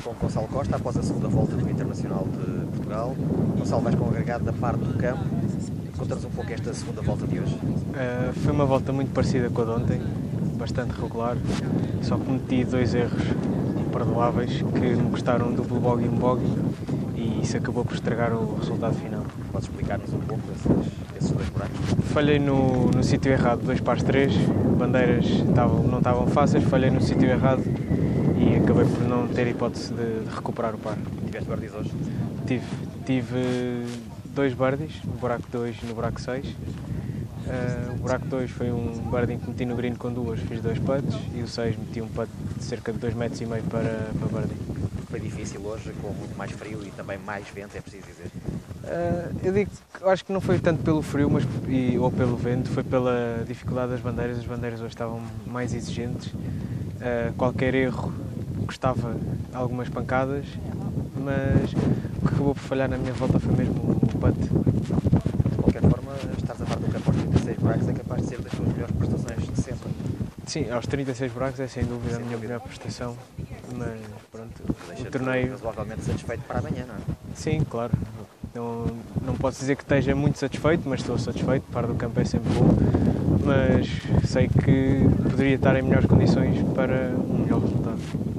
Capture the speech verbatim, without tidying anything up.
com Gonçalo Costa após a segunda volta do Internacional de Portugal. Gonçalo, vais com o agregado da parte do campo. Conta-nos um pouco esta segunda volta de hoje. Uh, foi uma volta muito parecida com a de ontem, bastante regular, só cometi dois erros imperdoáveis que me custaram um duplo bogey e um bogey e isso acabou por estragar o resultado final. Podes explicar-nos um pouco esses, esses dois buracos? Falhei no, no sítio errado, dois pares três, bandeiras tavam, não estavam fáceis, falhei no sítio errado e acabei por não ter hipótese de, de recuperar o par. Tiveste birdies hoje? Tive, tive dois birdies, no buraco dois e no buraco seis. Uh, o buraco dois foi um birdie que meti no green com duas, fiz dois putts, e o seis meti um putt de cerca de dois metros e meio para, para birdie. Foi difícil hoje, com muito mais frio e também mais vento, é preciso dizer? Uh, eu digo que acho que não foi tanto pelo frio mas, e, ou pelo vento, foi pela dificuldade das bandeiras. As bandeiras hoje estavam mais exigentes, uh, qualquer erro custava algumas pancadas, mas o que acabou por falhar na minha volta foi mesmo o putt. De qualquer forma, estares a par do campo aos trinta e seis buracos é capaz de ser das tuas melhores prestações de sempre. Sim, aos trinta e seis buracos é sem dúvida sem a minha dúvida. melhor prestação, mas pronto, Deixa-te o torneio... razoavelmente satisfeito para amanhã, não é? Sim, claro. Não, não posso dizer que esteja muito satisfeito, mas estou satisfeito. Par do campo é sempre bom, mas sei que poderia estar em melhores condições para um melhor resultado.